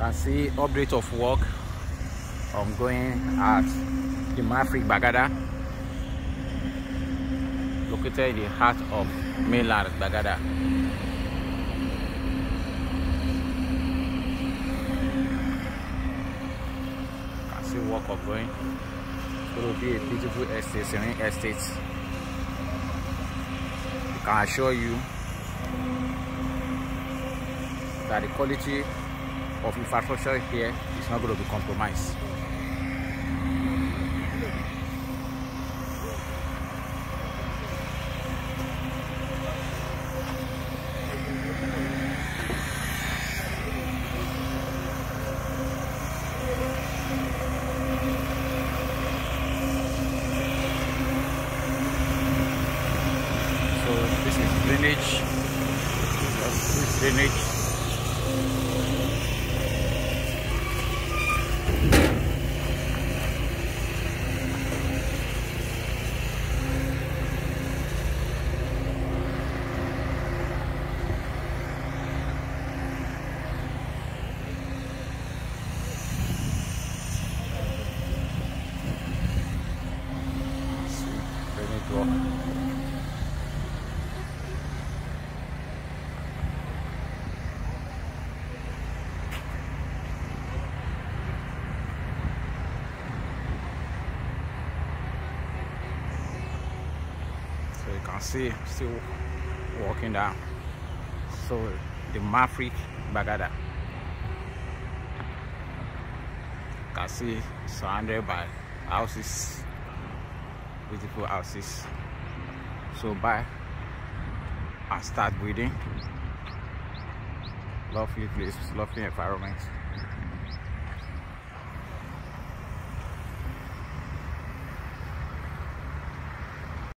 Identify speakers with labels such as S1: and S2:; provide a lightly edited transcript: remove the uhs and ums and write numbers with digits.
S1: can see update of work ongoing at the Maverick Gbagada, located in the heart of Mainland Gbagada. Can see work ongoing. It's going to be a beautiful estate, serene estate. I can assure you that the quality of infrastructure here is not going to be compromised. So this is drainage. This is drainage. So you can see still walking down. So the Maverick Gbagada, you can see surrounded by houses, beautiful houses. So buy and start breeding. Lovely place, lovely environment.